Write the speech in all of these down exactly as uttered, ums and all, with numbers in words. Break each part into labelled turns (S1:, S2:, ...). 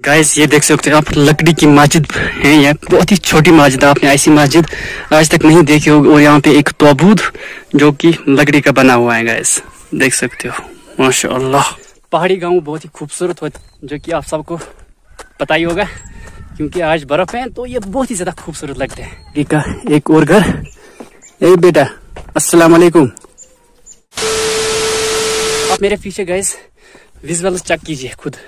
S1: Guys ये देख सकते हो आप, लकड़ी की मस्जिद है। ये बहुत ही छोटी मस्जिद है, आपने ऐसी मस्जिद आज तक नहीं देखी होगी। और यहाँ पे एक ताबूत जो कि लकड़ी का बना हुआ है गाइस, देख सकते हो माशाअल्लाह। पहाड़ी गांव बहुत ही खूबसूरत होता है, जो कि आप सबको पता ही होगा, क्योंकि आज बर्फ है तो ये बहुत ही ज्यादा खूबसूरत लगते हैं। एक, एक और घर। ए बेटा अस्सलाम वालेकुम। आप मेरे पीछे गाइस विजुअल्स चेक कीजिए खुद,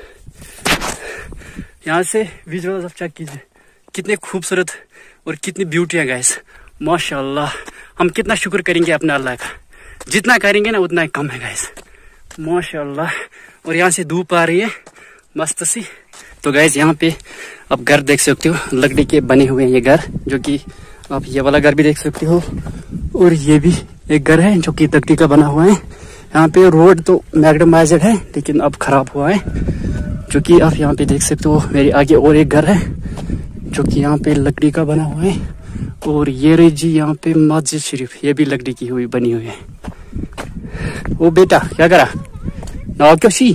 S1: यहाँ से विजुअल्स आप चेक कीजिए, कितने खूबसूरत और कितनी ब्यूटी है गाइस माशाअल्लाह। हम कितना शुक्र करेंगे अपने अल्लाह का, जितना करेंगे ना उतना ही कम है गाइस माशाअल्लाह। और यहाँ से धूप आ रही है मस्त सी। तो गाइस यहाँ पे आप घर देख सकते हो, लकड़ी के बने हुए हैं ये घर, जो कि आप ये वाला घर भी देख सकते हो। और ये भी एक घर है जो कि लकड़ी का बना हुआ है। यहाँ पे रोड तो मैग्डमाइज्ड है लेकिन अब खराब हुआ है, जो कि आप यहाँ पे देख सकते हो। मेरे आगे और एक घर है जो कि यहाँ पे लकड़ी का बना हुआ है। और ये रही जी यहाँ पे मस्जिद शरीफ, ये भी लकड़ी की हुई बनी हुई है। ओ बेटा क्या करा ना क्यों सी।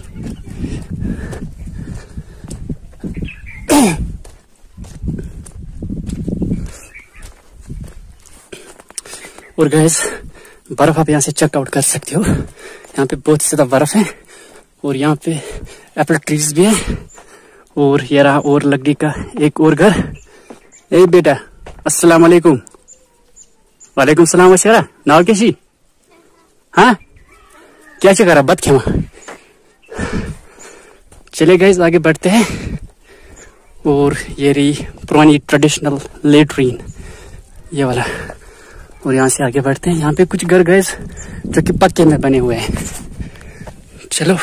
S1: और गैस बर्फ आप यहाँ से चेकआउट कर सकते हो, यहाँ पे बहुत ज्यादा बर्फ है। और यहाँ पे एप्पल ट्रीज भी है। और ये रहा और लकड़ी का एक और घर। ए बेटा अस्सलाम वालेकुम। वालेकुम सलाम वशरा नाव कैसी। हाँ क्या चेक करा बद खेमा। चले गए आगे बढ़ते हैं। और ये रही पुरानी ट्रेडिशनल लेट्रिन ये वाला। और यहाँ से आगे बढ़ते हैं, यहाँ पे कुछ घर गए जो कि पक्के में बने हुए हैं। चलो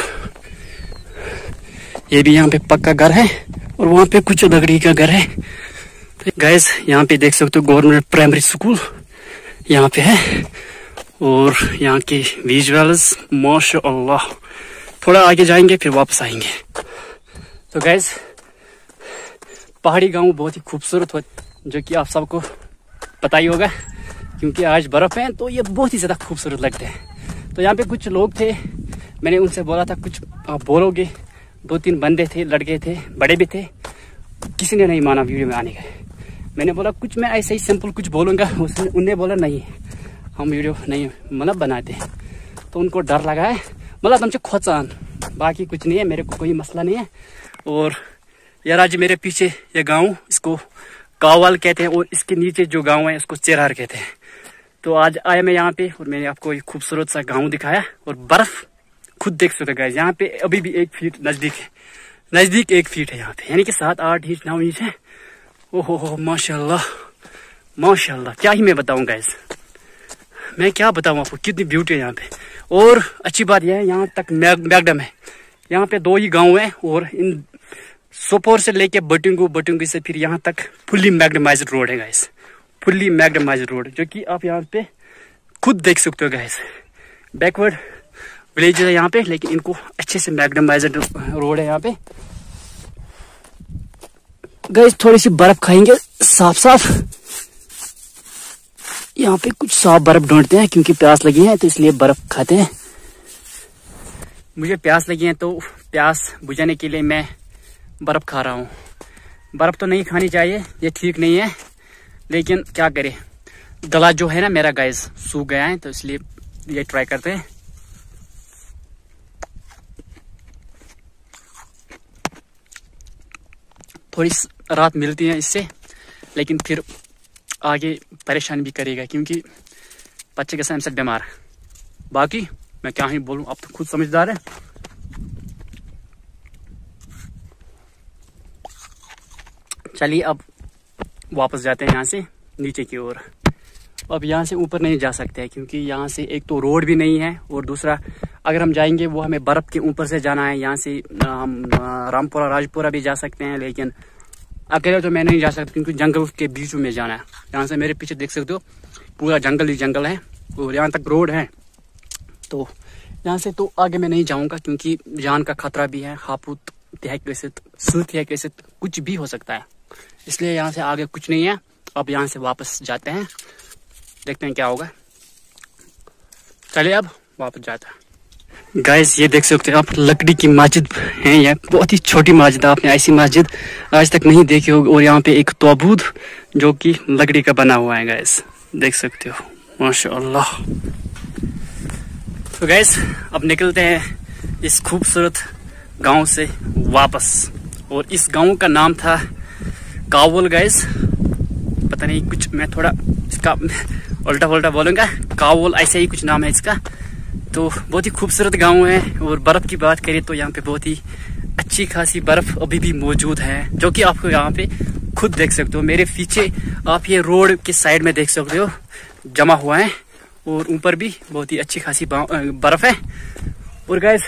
S1: ये भी यहाँ पे पक्का घर है। और वहाँ पे कुछ लकड़ी का घर है। गैस यहाँ पे देख सकते हो गवर्नमेंट प्राइमरी स्कूल यहाँ पे है। और यहाँ की विजुअल्स माशाअल्लाह। थोड़ा आगे जाएंगे फिर वापस आएंगे। तो गैस पहाड़ी गांव बहुत ही खूबसूरत होता है, जो कि आप सबको पता ही होगा, क्योंकि आज बर्फ है तो ये बहुत ही ज्यादा खूबसूरत लगते हैं। तो यहाँ पे कुछ लोग थे, मैंने उनसे बोला था कुछ आप बोलोगे। दो तीन बंदे थे, लड़के थे, बड़े भी थे, किसी ने नहीं माना वीडियो में आने का। मैंने बोला कुछ मैं ऐसे ही सिंपल कुछ बोलूंगा, उसने उनने बोला नहीं हम वीडियो नहीं मतलब बनाते। तो उनको डर लगा है, मतलब हमसे खोचान, बाकी कुछ नहीं है, मेरे को कोई मसला नहीं है। और यार आज मेरे पीछे ये गाँव, इसको कावाल कहते हैं। और इसके नीचे जो गाँव है इसको चेरार कहते हैं। तो आज आया मैं यहाँ पे और मैंने आपको एक खूबसूरत सा गाँव दिखाया। और बर्फ खुद देख सकते गाइस, यहाँ पे अभी भी एक फीट नजदीक है, नजदीक एक फीट है यहाँ पे, यानी कि सात आठ इंच नौ इंच है। ओहो हो माशाल्लाह माशाल्लाह, क्या ही मैं बताऊं गाइस, मैं क्या बताऊं आपको, कितनी ब्यूटी है यहाँ पे। और अच्छी बात यह है यहाँ तक मैगडम है, यहाँ पे दो ही गाँव है। और इन सोपोर से लेके बटुंगू, बटुंगू से फिर यहाँ तक फुल्ली मैग्डमाइज्ड रोड है गाइस, फुल्ली मैग्डमाइज्ड रोड, जो कि आप यहाँ पे खुद देख सकते हो गाइस। बैकवर्ड विलेज है यहाँ पे, लेकिन इनको अच्छे से मैग्डमाइज्ड रोड है यहाँ पे गाइस। थोड़ी सी बर्फ खाएंगे साफ साफ, यहाँ पे कुछ साफ बर्फ ढूंढते हैं क्योंकि प्यास लगी है, तो इसलिए बर्फ खाते हैं। मुझे प्यास लगी है तो प्यास बुझाने के लिए मैं बर्फ खा रहा हूँ। बर्फ तो नहीं खानी चाहिए, ये ठीक नहीं है, लेकिन क्या करें, गला जो है ना मेरा गाइस सूख गया है, तो इसलिए ये ट्राई करते हैं। थोड़ी राहत मिलती है इससे, लेकिन फिर आगे परेशान भी करेगा, क्योंकि बच्चे के साथ बीमार है। बाकी मैं क्या ही बोलूं, आप तो खुद समझदार है। चलिए अब वापस जाते हैं यहाँ से नीचे की ओर। अब यहाँ से ऊपर नहीं जा सकते हैं, क्योंकि यहाँ से एक तो रोड भी नहीं है, और दूसरा अगर हम जाएंगे वो हमें बर्फ के ऊपर से जाना है। यहाँ से हम रामपुरा राजपुरा भी जा सकते हैं, लेकिन अकेले तो मैं नहीं जा सकता, क्योंकि जंगल के बीच में जाना है। यहाँ से मेरे पीछे देख सकते हो पूरा जंगल ही जंगल है, और यहाँ तक रोड है। तो यहाँ से तो आगे मैं नहीं जाऊँगा, क्योंकि जान का खतरा भी है, हापुत है कैसे सूत है कैसे कुछ भी हो सकता है, इसलिए यहाँ से आगे कुछ नहीं है। अब यहाँ से वापस जाते हैं, देखते हैं क्या होगा। चलिए अब वापस जाते हैं। गाइस ये देख सकते हो आप, लकड़ी की मस्जिद है। यहाँ बहुत ही छोटी मस्जिद है, आपने ऐसी मस्जिद आज तक नहीं देखी होगी। और यहाँ पे एक ताबूत जो कि लकड़ी का बना हुआ है गाइस, देख सकते हो, माशाअल्लाह। तो गाइस अब निकलते हैं इस खूबसूरत गांव से वापस। और इस गांव का नाम था कावल गाइस, पता नहीं कुछ मैं थोड़ा इसका उल्टा पुल्टा बोलूंगा, कावल ऐसा ही कुछ नाम है इसका। तो बहुत ही खूबसूरत गांव है। और बर्फ की बात करें तो यहाँ पे बहुत ही अच्छी खासी बर्फ अभी भी मौजूद है, जो कि आपको यहाँ पे खुद देख सकते हो। मेरे पीछे आप ये रोड के साइड में देख सकते हो जमा हुआ है, और ऊपर भी बहुत ही अच्छी खासी बर्फ है। और गाइस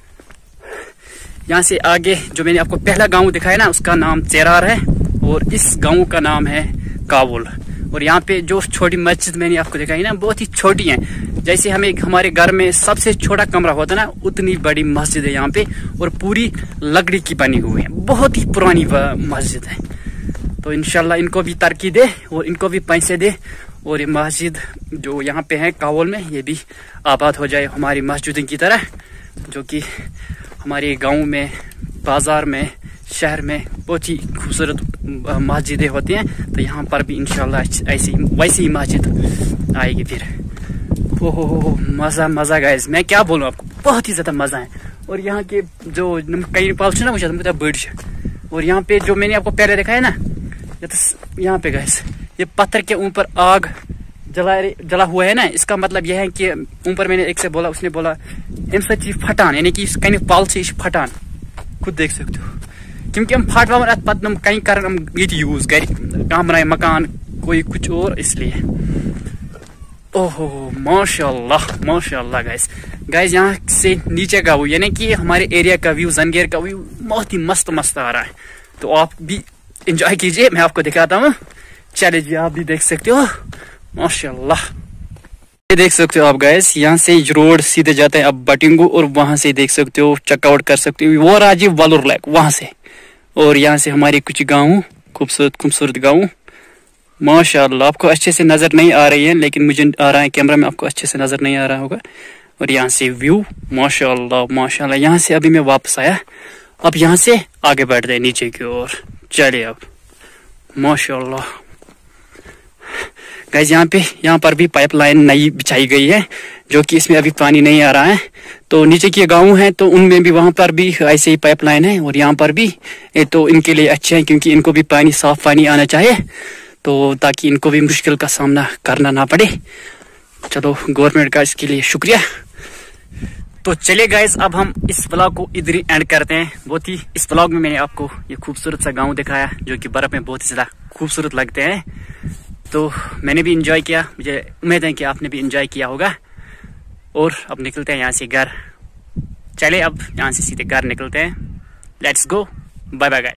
S1: यहाँ से आगे जो मैंने आपको पहला गांव दिखाया ना, उसका नाम चेरार है, और इस गांव का नाम है कावल। और यहाँ पे जो छोटी मस्जिद मैंने आपको दिखाई ना, बहुत ही छोटी है। जैसे हमें हमारे घर में सबसे छोटा कमरा होता है ना, उतनी बड़ी मस्जिद है यहाँ पे, और पूरी लकड़ी की बनी हुई है, बहुत ही पुरानी मस्जिद है। तो इंशाल्लाह इनको भी तरक्की दे और इनको भी पैसे दे, और ये मस्जिद जो यहाँ पे है कावल में, ये भी आबाद हो जाए हमारी मस्जिद की तरह, जो कि हमारे गांव में, बाजार में, शहर में बहुत ही खूबसूरत मस्जिदें होती हैं। तो यहाँ पर भी इंशाल्लाह ऐसी वैसी ही मस्जिद आएगी फिर। ओहो हो मजा मजा गाइस, मैं क्या बोलूँ आपको, बहुत ही ज्यादा मजा है। और यहाँ के जो कई पाल ना मुझे बर्ड, और यहाँ पे जो मैंने आपको पहले दिखाया ना, यहाँ पे गाइस ये पत्थर के ऊपर आग जला जला हुआ है ना, इसका मतलब यह है कि ऊपर मैंने एक से बोला, उसने बोला इन सच फटान, यानी कि कहीं पाल से फटान, खुद देख सकते हो। क्योंकि हम फाट पम कहीं कर हम ये यूज कर कहाँ बनाए मकान कोई कुछ और, इसलिए। ओहो माशाल्लाह माशाल्लाह गाइस। गाइस यहाँ से नीचे का व्यू, यानी कि हमारे एरिया का व्यू, जंगेर का व्यू बहुत ही मस्त मस्त आ रहा है। तो आप भी एंजॉय कीजिए, मैं आपको दिखाता हूँ। चलिए जी, आप भी देख सकते हो, माशाल्लाह। ये देख सकते हो आप गाइस, यहाँ से रोड सीधे जाते हैं अब बटिंगू, और वहां से देख सकते हो चेकआउट कर सकते हो वो राजीव वालुर लेक वहां से। और यहाँ से हमारे कुछ गाँव, खूबसूरत खूबसूरत गाँव, माशाल्लाह। आपको अच्छे से नजर नहीं आ रही है, लेकिन मुझे आ रहा है कैमरा में, आपको अच्छे से नजर नहीं आ रहा होगा। और यहाँ से व्यू माशाल्लाह माशाल्लाह। यहाँ से अभी मैं वापस आया, अब यहाँ से आगे बढ़ते हैं नीचे की ओर। चलिए अब, माशाल्लाह गाइस। यहाँ पे यहाँ पर भी पाइपलाइन नई बिछाई गई है, जो कि इसमें अभी पानी नहीं आ रहा है। तो नीचे के गांव हैं तो उनमें भी वहां पर भी ऐसे ही पाइपलाइन है, और यहाँ पर भी ये तो इनके लिए अच्छे हैं, क्योंकि इनको भी पानी, साफ पानी आना चाहिए, तो ताकि इनको भी मुश्किल का सामना करना ना पड़े। चलो गवर्नमेंट का इसके लिए शुक्रिया। तो चलिए गाइस, अब हम इस ब्लॉग को इधर ही एंड करते हैं। बहुत ही इस ब्लॉग में मैंने आपको ये खूबसूरत सा गाँव दिखाया, जो कि बर्फ में बहुत ही ज्यादा खूबसूरत लगते हैं। तो मैंने भी इंजॉय किया, मुझे उम्मीद है कि आपने भी इंजॉय किया होगा। और अब निकलते हैं यहाँ से घर। चले अब यहाँ से सीधे घर निकलते हैं। Let's go, bye bye guys.